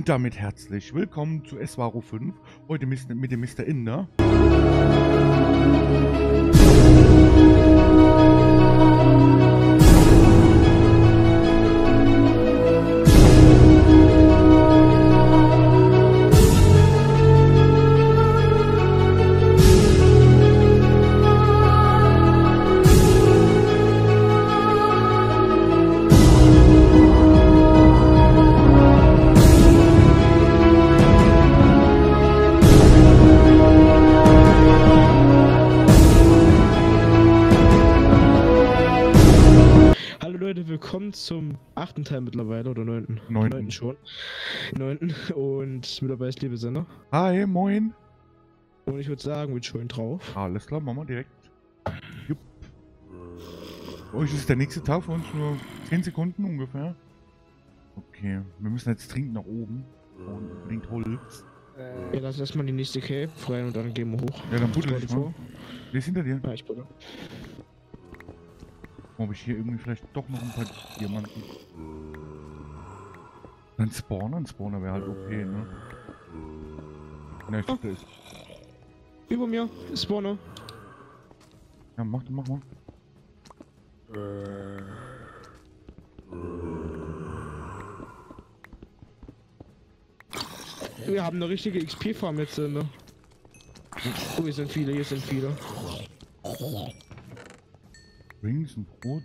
Und damit herzlich willkommen zu SWARO 5, heute mit dem Mr. Inder. Willkommen zum 8. Teil mittlerweile, oder 9. 9. schon. 9. Und mit dabei ist liebe Sender. Hi, moin. Und ich würde sagen, wir schön drauf. Alles klar, machen wir direkt. Jupp. Für euch ist der nächste Tag, für uns nur 10 Sekunden ungefähr. Okay, wir müssen jetzt dringend nach oben. Und bringt Holz. Ja, lass erstmal die nächste Cave rein und dann gehen wir hoch. Ja, dann buddel ich mal. Wer ist hinter dir? Ja, ich buddel. Ob ich hier irgendwie vielleicht doch noch ein paar Diamanten. Ein Spawner wäre halt okay, ne? Ne, ich dachte, der ist. Über mir, Spawner. Ja, mach mal. Wir haben eine richtige XP-Farm jetzt, ne? Oh, hier sind viele. Rings und Brot.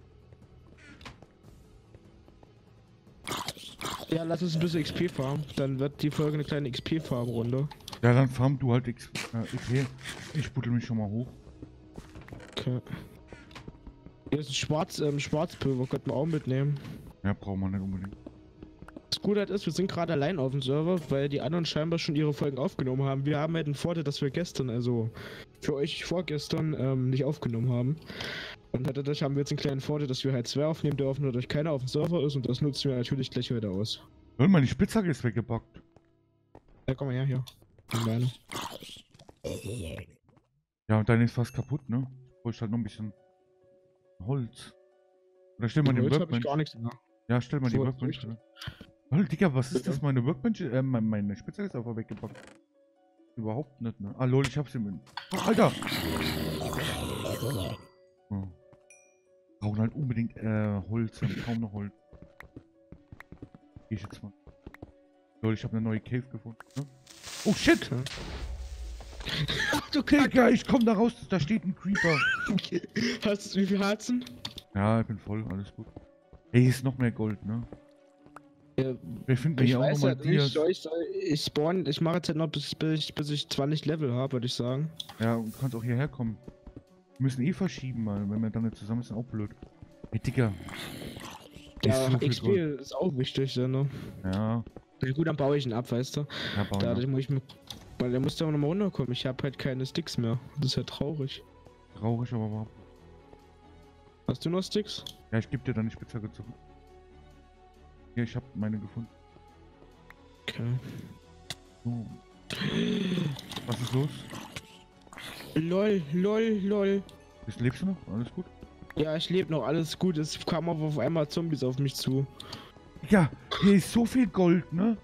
Ja, lass uns ein bisschen XP farmen. Dann wird die Folge eine kleine XP-Farm-Runde. Ja, dann farm du halt XP. Ich buddel mich schon mal hoch. Okay. Hier ist ein Schwarzpulver, könnten wir auch mitnehmen. Ja, braucht man nicht unbedingt. Das Gute halt ist, wir sind gerade allein auf dem Server, weil die anderen scheinbar schon ihre Folgen aufgenommen haben. Wir haben halt den Vorteil, dass wir gestern, also für euch vorgestern, nicht aufgenommen haben. Und dadurch haben wir jetzt einen kleinen Vorteil, dass wir halt 2 aufnehmen dürfen, dadurch keiner auf dem Server ist und das nutzen wir natürlich gleich heute aus. Hör mal, die Spitzhacke ist weggepackt. Ja, komm mal her, hier. Meine. Ja, und deine ist fast kaputt, ne? Brauchst halt noch ein bisschen Holz. Oder stell mal den Workbench. Gar nichts mehr. Ja, stell mal die Workbench. Oh, Digga, was ist das? Meine Workbench? Meine Spitzhacke ist einfach weggepackt. Überhaupt nicht, ne? Ah, lol, ich hab's im. Oh, Alter! Oh. Brauchen halt unbedingt Holz, wir haben kaum noch Holz. Geh ich jetzt mal. Lol, ich habe eine neue Cave gefunden. Ne? Oh shit! Ach du Digga, ich komm da raus, da steht ein Creeper. Hast du wie viel Herzen? Ja, ich bin voll, alles gut. Ey, hier ist noch mehr Gold, ne? Ja, wir finden hier auch nochmal Dias. Ich mache jetzt halt noch bis ich 20 Level habe, würde ich sagen. Ja, und du kannst auch hierher kommen. Wir müssen eh verschieben, mal, wenn wir dann nicht zusammen sind, auch blöd. Hey, Digga. Ja, so XP ist auch wichtig, ne? Ja. Ja gut, dann baue ich ihn ab, weißt du? Ja, dadurch muss ich mir. Weil der muss da noch mal runterkommen. Ich habe halt keine Sticks mehr. Das ist ja traurig. Traurig, aber überhaupt. Hast du noch Sticks? Ja, ich gebe dir dann die Spitzhacke zurück. Ja, ich habe meine gefunden. Okay. So. Was ist los? Lol. Lebst du noch? Alles gut? Ja, ich lebe noch, alles gut. Es kamen aber auf einmal Zombies auf mich zu. Ja, hier ist so viel Gold, ne?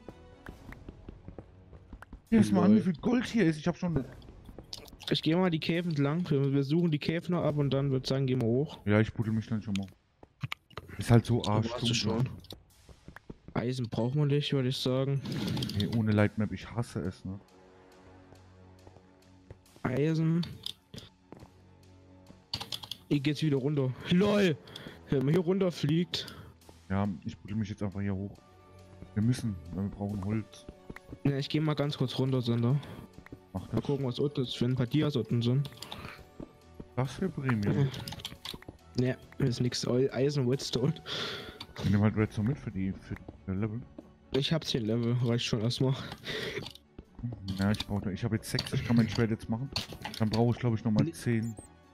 Hier ist mal an, wie viel Gold hier ist. Ich habe schon. Ich gehe mal die Cave entlang. Wir suchen die Cave noch ab und dann würde ich sagen, gehen wir hoch. Ja, ich buddel mich dann schon mal. Ist halt so arschdumm. Schon. Eisen braucht man nicht, würde ich sagen. Nee, ohne Lightmap, ich hasse es, ne? Eisen. Ich geht's wieder runter. LOL! Wenn man hier runter fliegt. Ja, ich buddel mich jetzt einfach hier hoch. Wir müssen, weil wir brauchen Holz. Ja, ich gehe mal ganz kurz runter, Sender. Mach das. Mal gucken, was unten ist, wenn ein paar Dias unten sind. Das wäre Premium. Ne, ist nix. Eisen, Redstone. Ich nehme halt Redstone mit für die Level. Ich hab 10 Level, reicht schon erstmal. Ja, ich habe jetzt 6, ich kann mein Schwert jetzt machen. Dann brauche ich glaube ich nochmal 10.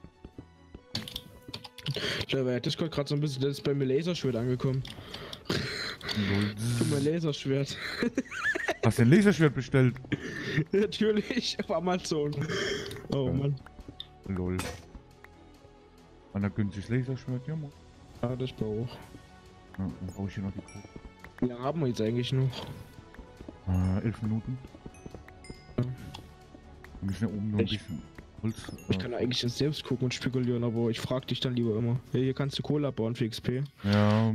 Da war Discord gerade so ein bisschen, das ist bei mir Laserschwert angekommen. Guck mal, Laserschwert. Hast du ein Laserschwert bestellt? Natürlich, auf Amazon. Oh Mann. Lol. An ein günstiges Laserschwert, ja, Mann. Ja, das brauche ich. Ja, dann brauche ich hier noch die Kohle. Wie lange haben wir jetzt eigentlich noch? 11 Minuten. Ja. Wir müssen ja oben nur ein bisschen Holz. Ich kann eigentlich jetzt selbst gucken und spekulieren, aber ich frag dich dann lieber immer. Hey, hier kannst du Kohle abbauen für XP. Ja,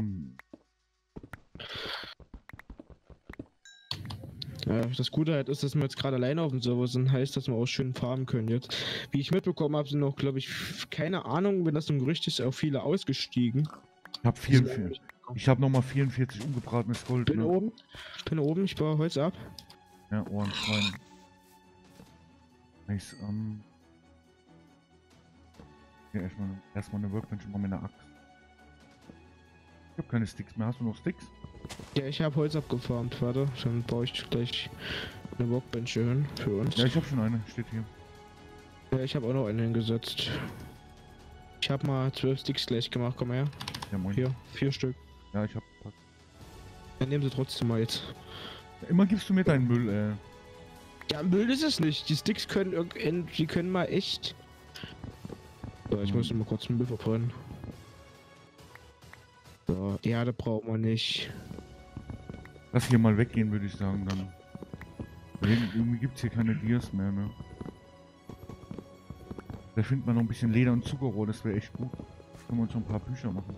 Ja, das Gute halt ist, dass wir jetzt gerade alleine auf dem Server sind, heißt, dass wir auch schön farmen können jetzt. Wie ich mitbekommen habe, sind noch, glaube ich, keine Ahnung, wenn das ein Gerücht ist, auch viele ausgestiegen. ich habe 44. Ich habe nochmal 44 ungebratenes Gold. Bin Ne? oben. Bin oben, ich baue Holz ab. Ja, Ohrenschwein. Nice, ja, erstmal eine Workbench und mal mit einer Axt. Ich habe keine Sticks mehr. Hast du noch Sticks? Ja, ich habe Holz abgefarmt, warte. Dann baue ich gleich eine Workbench hier hin für uns. Ja, ich habe schon eine. Steht hier. Ja, ich habe auch noch eine hingesetzt. Ich habe mal 12 Sticks gleich gemacht, komm her. Ja, moin. Hier, 4 Stück. Ja, ich habe. Dann nehmen sie trotzdem mal jetzt. Ja, immer gibst du mir deinen Müll, Ja, Müll ist es nicht. Die Sticks können die können mal echt. So, ich muss noch mal kurz den Müll verbrennen. So, Erde braucht man nicht. Lass hier mal weggehen, würde ich sagen, dann. Irgendwie gibt's hier keine Dias mehr, ne? Da findet man noch ein bisschen Leder und Zuckerrohr, das wäre echt gut. Können wir uns noch ein paar Bücher machen.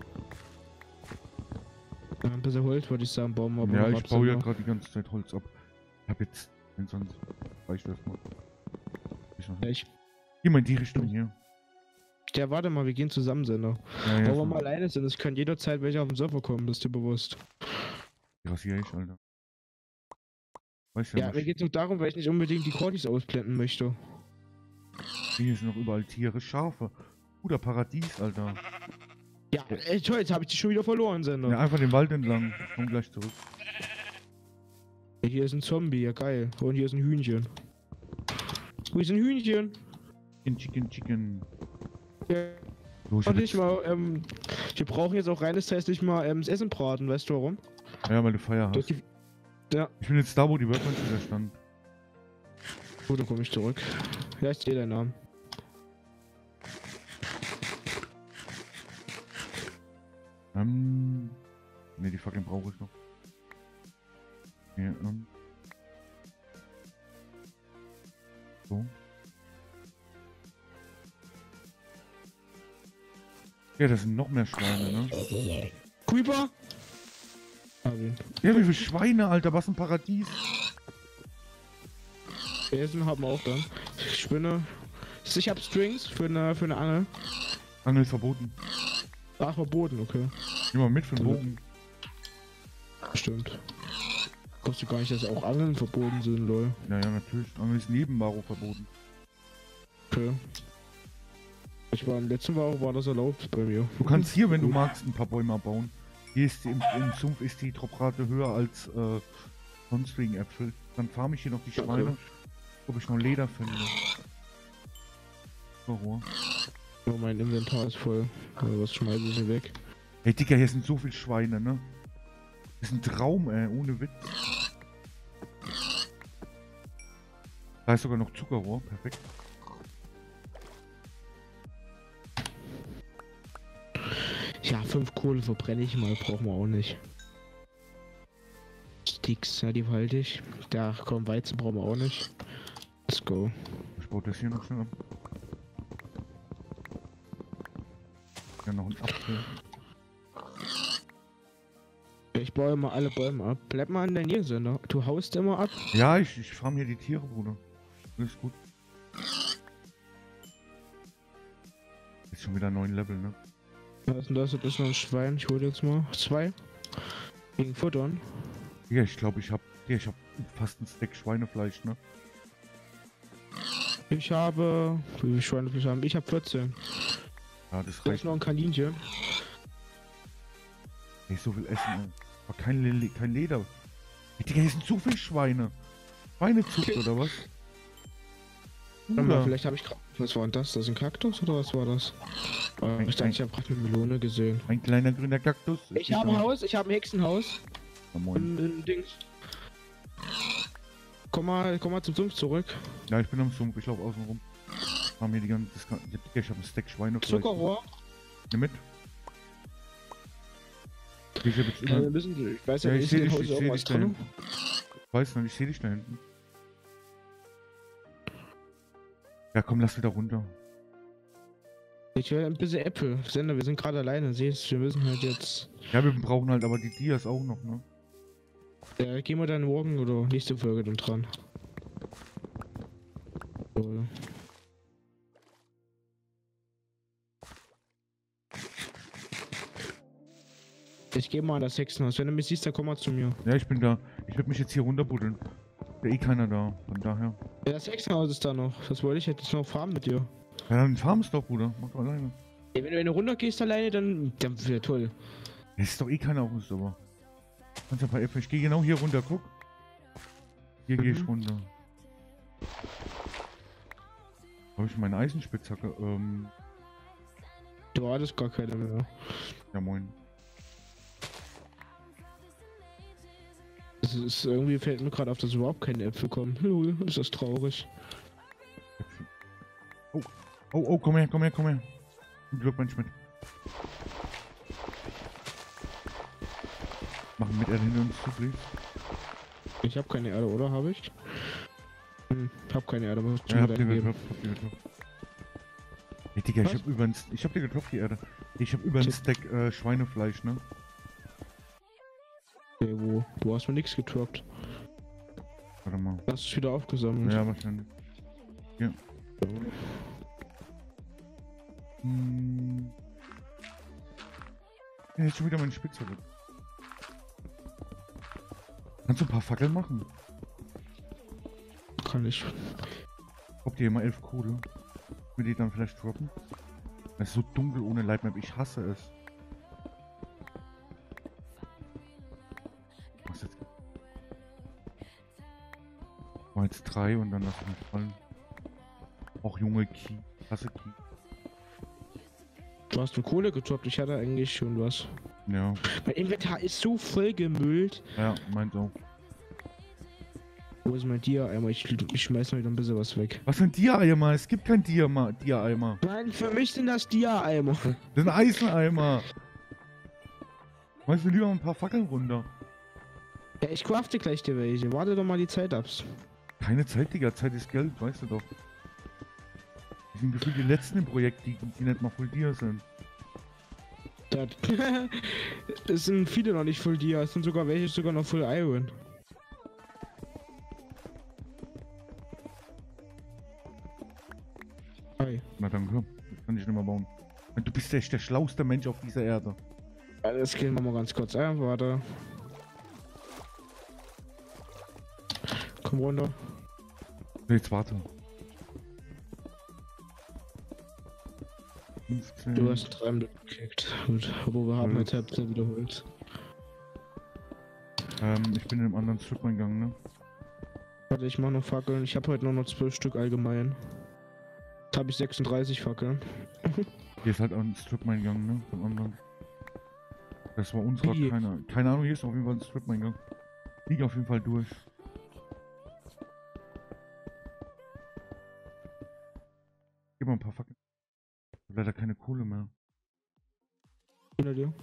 Ein bisschen Holz würde ich sagen, bauen wir aber Ja, noch ich ab, baue ja Sender. gerade die ganze Zeit Holz ab. Ich hab jetzt, wenn sonst reicht das mal. Ja, ich. Geh mal in die Richtung hier. Ja, warte mal, wir gehen zusammen, Sender. Ja, ja, Wenn wir so. mal alleine sind, es können jederzeit welche auf den Server kommen, das ist dir bewusst. Rasier ich, Alter. Weißt du Ja, mir geht es nur darum, weil ich nicht unbedingt die Cordis ausblenden möchte. hier sind noch überall Tiere, Schafe. Guter Paradies, Alter. Ja, toll, jetzt habe ich dich schon wieder verloren, Sender. Ja, einfach den Wald entlang. Ich komm gleich zurück. Hier ist ein Zombie, ja geil. Und hier ist ein Hühnchen. Wo ist ein Hühnchen? Chicken. Ja, So, ich hab warte jetzt, ich mal, wir brauchen jetzt auch reines Testlich mal das Essen braten, weißt du warum? ja, weil du Feier Das hast. gibt- Ja, Ich bin jetzt da, wo die Workbench wieder stand. gut, dann komme ich zurück. Ja, ich sehe deinen Namen. Ne, die fucking brauche ich noch. Okay, so. Ja, das sind noch mehr Schweine, ne? Creeper? Hab ihn. Ja, wie viele Schweine, Alter, was ein Paradies. Essen haben wir auch dann. Spinne. Ich hab Strings für eine Angel. Angel verboten. Ach, verboten, okay. Nimm mal mit für den Bogen. Stimmt. Glaubst du gar nicht, dass auch Angeln verboten sind, lol. Ja, natürlich. Angel ist neben Maro verboten. Okay. Ich war im letzten Woche war das erlaubt bei mir. Du kannst hier, wenn du magst, ein paar Bäume abbauen. Hier ist im Sumpf ist die Droprate höher als sonst wegen Äpfel. Dann farm ich hier noch die Schweine, ob ich noch Leder finde. Rohr. Oh, mein Inventar ist voll. Also was schmeiße ich hier weg? Hey Digga, hier sind so viele Schweine, ne? Das ist ein Traum, ohne Witz. Da ist sogar noch Zuckerrohr, perfekt. Ja, 5 Kohle verbrenne ich mal, brauchen wir auch nicht. Sticks, ja, die behalte ich. Da, komm, Weizen brauchen wir auch nicht. Let's go. Ich baue das hier noch schnell ab. Ja, noch ein Apfel. Ich baue immer alle Bäume ab. Bleib mal in der Nähe, Sender. Du haust immer ab. Ja, ich farm hier die Tiere, Bruder. Alles gut. Ist schon wieder 9 Level, ne? Was ist denn das? Das ist noch ein Schwein. Ich hole jetzt mal 2. Gegen Futtern. Ja, ich glaube, ich hab fast ein Stack Schweinefleisch, ne? Ich habe. Wie viele Schweinefleisch haben? Ich habe 14. Ja, das Da ist reicht. noch ein Kaninchen. Nicht so viel Essen, ey. Aber kein Leder. Hey, Digga, hier sind so viele Schweine. Schweinezucht oder was? Warte mal, Bruder. vielleicht habe ich gerade. Was war denn das? Das ist ein Kaktus oder was war das? Ich dachte, ich habe gerade eine Melone gesehen. Ein kleiner grüner Kaktus. Ich habe ein Haus, ich habe ein Hexenhaus. Na, moin. Ein Dings. Komm mal zum Sumpf zurück. Ja, ich bin am Sumpf, ich laufe außen rum. Haben hier die ganze. Ich habe ein Stack Schweinefleisch. Zuckerrohr. Nimm mit. Ich hab jetzt Wir immer. müssen, ich weiß ja, Ja, nicht, ich seh in dem dich, Haus ich seh irgendwas dich da drin. Weiß noch, ich sehe dich da hinten. Ja, komm, lass wieder runter. Ich will ein bisschen Äpfel. Sender, wir sind gerade alleine, siehst du, wir müssen halt jetzt. Ja, wir brauchen halt aber die Dias auch noch, ne? Ja, gehen wir dann morgen oder nächste Folge dann dran. So. Ich gehe mal an das Hexenhaus. Wenn du mich siehst, dann komm mal zu mir. Ja, ich bin da. Ich würde mich jetzt hier runterbuddeln. Da eh keiner da, von daher. Ja, das Hexenhaus ist da noch. Das wollte ich jetzt noch farmen mit dir. Ja, dann farmst doch, Bruder. Mach doch alleine. Ey, wenn du runtergehst alleine, dann wäre toll. Ja, ist doch eh keiner auf uns, aber. Kannst ein paar Äpfel. Ich gehe genau hier runter, guck. Hier gehe ich runter. Habe ich meine Eisenspitzhacke? Du hattest gar keine mehr. Ja, moin. Das ist irgendwie fällt mir gerade auf, dass überhaupt keine Äpfel kommen. Lul, ist das traurig. Äpfel. Oh, oh, oh, komm her, komm her, komm her. Ein Glück, Mensch, mit. Machen mit Erde hinter uns zu, please. Ich habe keine Erde, oder? Habe ich? Hab keine Erde, muss ich Ja, mir hab dir geben. geklopft, hab dir geklopft. Hey, Digga, ich hab dir geklopft, die Erde. Ich hab über einen Stack Schweinefleisch, ne? Okay, wo? Du hast mir nichts getroppt. Warte mal. Hast du es wieder aufgesammelt? Ja, wahrscheinlich. Ja. Ja, jetzt schon wieder meine Spitzhacke. Kannst du ein paar Fackeln machen? Kann ich. Habt ihr immer 11 Kohle? Will die dann vielleicht droppen? Es ist so dunkel ohne Lightmap, ich hasse es. Was jetzt? Mal jetzt 3 und dann lass ich mich fallen. Auch junge Key. Hasse Key. Du hast eine Kohle getroppt, ich hatte eigentlich schon was. Ja. Mein Inventar ist so voll gemüllt. Ja, meint auch. Wo ist mein Dia-Eimer? Ich schmeiß mal wieder ein bisschen was weg. Was für ein Dia-Eimer? Es gibt kein Dia-Eimer. Nein, für mich sind das Dia-Eimer. Das ist ein Eiseneimer. Weißt du, lieber ein paar Fackeln runter. Ja, ich crafte gleich dir welche. Warte doch mal die Zeit ab. Keine Zeit, Digga. Zeit ist Geld, weißt du doch. Die sind gefühlt die letzten im Projekt, die nicht mal voll Dia sind. Es sind viele noch nicht voll Dia. Es sind sogar welche sogar noch voll Iron. Hi. Na danke. Das kann ich nicht mehr bauen. Du bist echt der schlauste Mensch auf dieser Erde. Ja, das gehen wir mal ganz kurz ein. Warte. Komm runter. Nee, jetzt warte. 15. Du hast 3 Minuten gekickt. Gut, aber wir haben jetzt halb wiederholt. Ich bin in einem anderen Strip-Eingang, ne? Warte, ich mach noch Fackeln. Ich habe heute nur noch 12 Stück allgemein. Jetzt habe ich 36 Fackeln. Hier ist halt ein Strip-Eingang, ne? Vom anderen. Das war unserer, Wie? keine Ahnung, hier ist auf jeden Fall ein Strip-Eingang. Lieg auf jeden Fall durch. Gib mal ein paar Fackeln. Leider keine Kohle mehr. Hinter dir.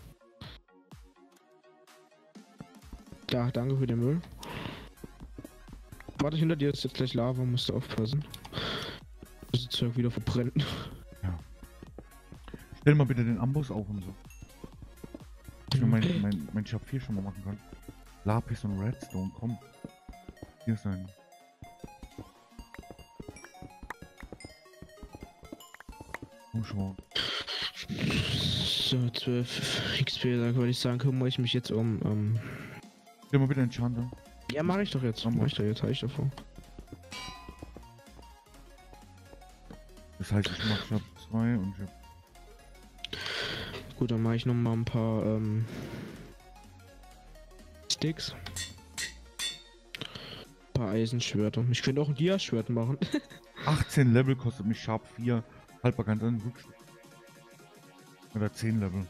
Ja, danke für den Müll. Warte, hinter dir ist jetzt gleich Lava, musst du aufpassen. Das Zeug wieder verbrennen. Ja. Stell mal bitte den Amboss auf und so. Ich nur mein Schapir schon mal machen kann. Lapis und Redstone, komm. Hier ist ein. Komm schon. So, 12 XP, da würde ich sagen, kümmere ich mich jetzt um. Stell mal bitte einen Enchanter. Ja, mache ich doch jetzt. Mach Mach ich doch jetzt, habe ich davor. Das heißt, ich mach Shop 2 und Shop. Gut, dann mache ich noch mal ein paar Sticks. Ein paar Eisenschwerter. Ich könnte auch ein Dia-Schwert machen. 18 Level kostet mich Sharp 4. Haltbarkeit an Rückstoß. Oder 10 Level.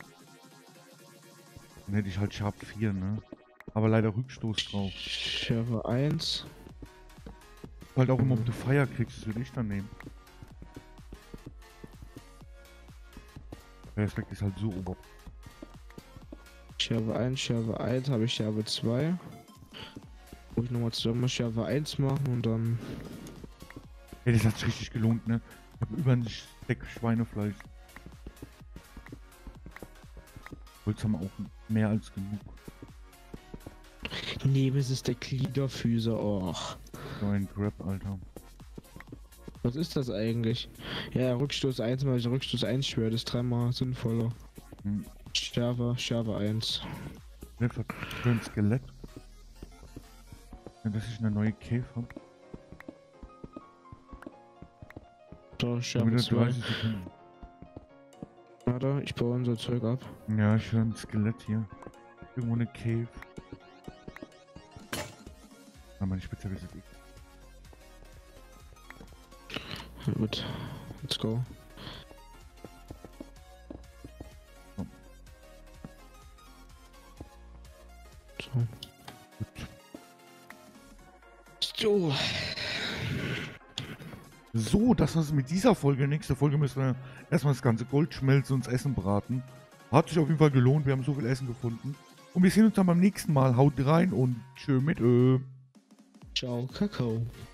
Dann hätte ich halt Sharp 4, ne? Aber leider Rückstoß drauf. Schärfe 1. Halt auch immer, ob du Fire kriegst, das würde ich dann nehmen. Der Aspekt ist halt so ober. Schärfe 1 habe ich Schärfe 2. Wo ich nochmal zusammen Java 1 machen und dann. Ey, das hat sich richtig gelohnt, ne? Ich hab über ein Steak Schweinefleisch. Holz haben wir auch mehr als genug. Nee, es ist der Gliederfüßer. Och. So ein Grab, Alter. Was ist das eigentlich? Ja, Rückstoß 1 mal Rückstoß 1 Schwert ist 3-mal sinnvoller. Hm. Schärfe 1. Für ein Skelett. Ja, dass ich eine neue Cave habe. Da, Schärfe Wieder 2. 30 Sekunden. Warte, ich baue unser Zeug ab. Ja, ich höre ein Skelett hier. Irgendwo eine Cave. Ah, meine Spitzhacke ist jetzt Ja, gut, let's go. So. So. Gut. So. So, das war's mit dieser Folge. Nächste Folge müssen wir erstmal das ganze Gold schmelzen und das Essen braten. Hat sich auf jeden Fall gelohnt. Wir haben so viel Essen gefunden. Und wir sehen uns dann beim nächsten Mal. Haut rein und tschö mit Ö. Ciao, Kakao.